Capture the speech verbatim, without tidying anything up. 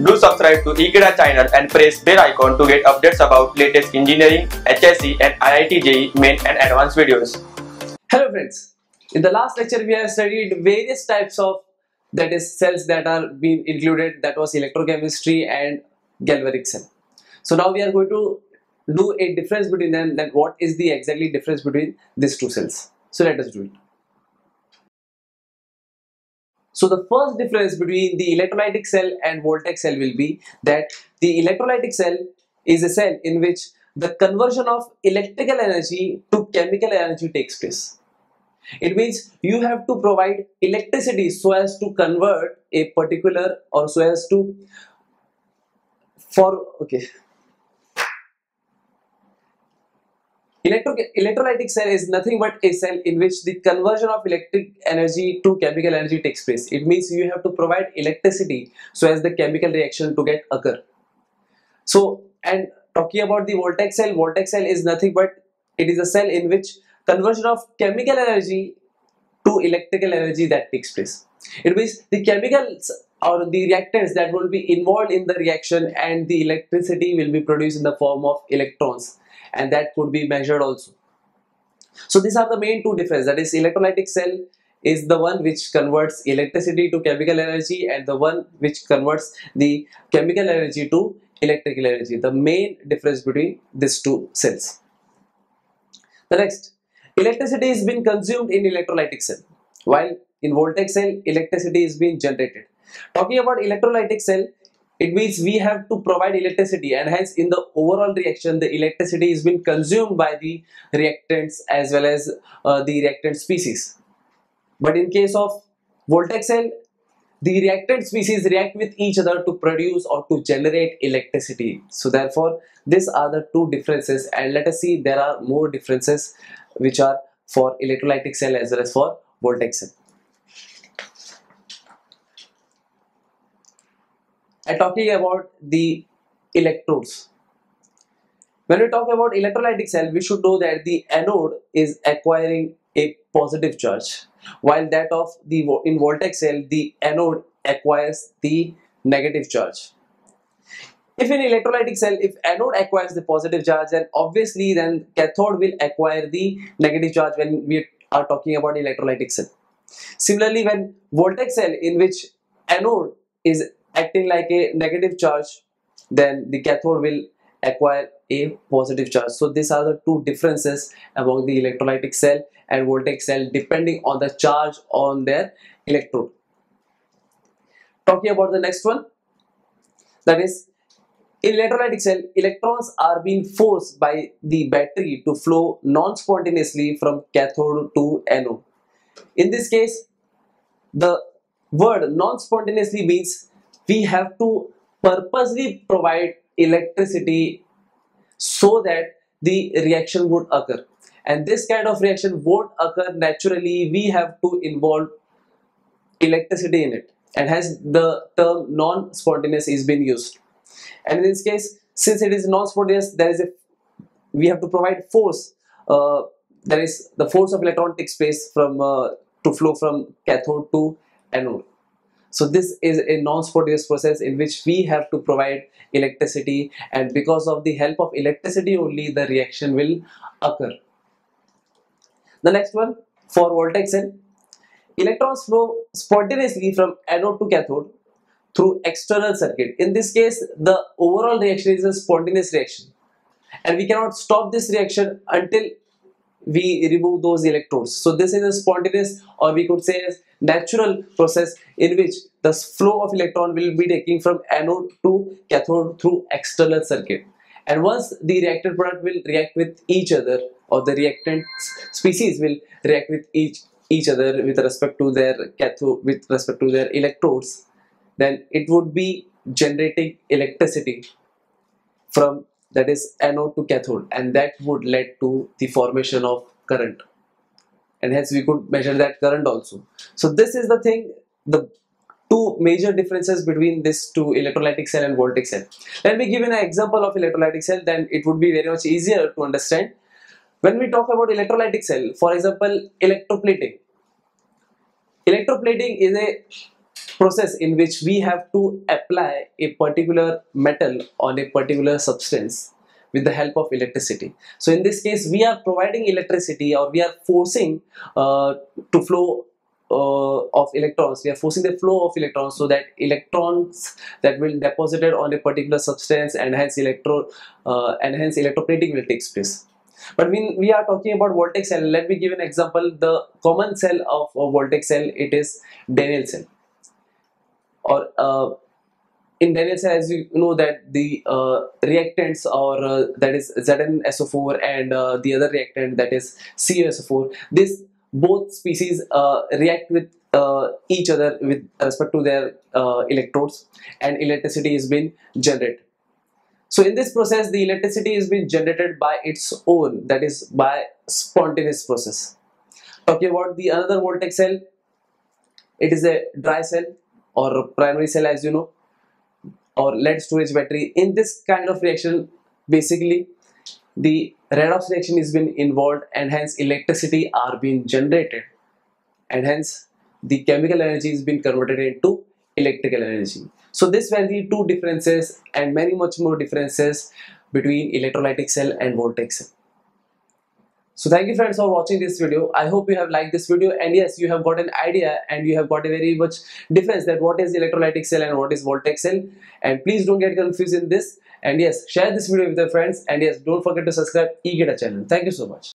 Do subscribe to Ekeeda channel and press bell icon to get updates about latest engineering, H S C and I I T J E E main and advanced videos. Hello friends, in the last lecture we have studied various types of that is cells that are being included, that was electrochemistry and galvanic cell. So now we are going to do a difference between them, that what is the exactly difference between these two cells. So let us do it. So the first difference between the electrolytic cell and Voltaic cell will be that the electrolytic cell is a cell in which the conversion of electrical energy to chemical energy takes place. It means you have to provide electricity so as to convert a particular or so as to for okay. Electro electrolytic cell is nothing but a cell in which the conversion of electric energy to chemical energy takes place. It means you have to provide electricity so as the chemical reaction to get occur. So, and talking about the Voltaic cell, Voltaic cell is nothing but it is a cell in which conversion of chemical energy to electrical energy that takes place. It means the chemicals or the reactants that will be involved in the reaction and the electricity will be produced in the form of electrons, and that could be measured also. So these are the main two differences, that is electrolytic cell is the one which converts electricity to chemical energy and the one which converts the chemical energy to electrical energy. The main difference between these two cells. The next, electricity is being consumed in electrolytic cell, while in Voltaic cell electricity is being generated. Talking about electrolytic cell, it means we have to provide electricity, and hence in the overall reaction the electricity is being consumed by the reactants as well as uh, the reactant species. But in case of Voltaic cell, the reactant species react with each other to produce or to generate electricity. So therefore these are the two differences, and let us see there are more differences which are for electrolytic cell as well as for Voltaic cell. And talking about the electrodes. When we talk about electrolytic cell, we should know that the anode is acquiring a positive charge, while that of the in Voltaic cell the anode acquires the negative charge. If in electrolytic cell, if anode acquires the positive charge, then obviously then cathode will acquire the negative charge when we are talking about electrolytic cell. Similarly, when Voltaic cell in which anode is acting like a negative charge, then the cathode will acquire a positive charge. So these are the two differences among the electrolytic cell and Voltaic cell depending on the charge on their electrode. Talking about the next one, that is in electrolytic cell, electrons are being forced by the battery to flow non-spontaneously from cathode to anode. In this case, the word non-spontaneously means we have to purposely provide electricity so that the reaction would occur, and this kind of reaction won't occur naturally. We have to involve electricity in it, and hence the term non-spontaneous is being used. And in this case, since it is non-spontaneous, there is a we have to provide force. Uh, that is, the force of electron takes place from uh, to flow from cathode to anode. So this is a non-spontaneous process in which we have to provide electricity, and because of the help of electricity only the reaction will occur. The next one, for Voltaic cell, electrons flow spontaneously from anode to cathode through external circuit. In this case, the overall reaction is a spontaneous reaction, and we cannot stop this reaction until we remove those electrodes. So this is a spontaneous, or we could say as natural process in which the flow of electron will be taking from anode to cathode through external circuit, and once the reactant product will react with each other, or the reactant species will react with each each other with respect to their cathode, with respect to their electrodes, then it would be generating electricity from, that is, anode to cathode, and that would lead to the formation of current, and hence we could measure that current also. So this is the thing, the two major differences between these two, electrolytic cell and Voltaic cell. Let me give an example of electrolytic cell, then it would be very much easier to understand. When we talk about electrolytic cell, for example, electroplating. Electroplating is a process in which we have to apply a particular metal on a particular substance with the help of electricity. So in this case, we are providing electricity, or we are forcing uh, to flow uh, of electrons. We are forcing the flow of electrons so that electrons that will deposited on a particular substance, and hence electro uh, and hence electroplating will take place. But when we are talking about voltaic cell, let me give an example. The common cell of a voltaic cell, it is Daniell cell, or uh, in Daniell cell, as you know, that the uh, reactants, or uh, that is Z n S O four, and uh, the other reactant, that is C O S O four, this both species uh, react with uh, each other with respect to their uh, electrodes, and electricity is being generated. So in this process, the electricity is being generated by its own, that is by spontaneous process. Talking about the another voltaic cell, it is a dry cell or primary cell, as you know, or lead storage battery. In this kind of reaction, basically the redox reaction is being involved, and hence electricity are being generated, and hence the chemical energy is being converted into electrical energy. So this were the two differences, and many much more differences between electrolytic cell and voltaic cell. So thank you friends for watching this video. I hope you have liked this video, and yes, you have got an idea, and you have got a very much difference that what is electrolytic cell and what is voltaic cell. And please don't get confused in this. And yes, share this video with your friends, and yes, don't forget to subscribe Ekeeda channel. Thank you so much.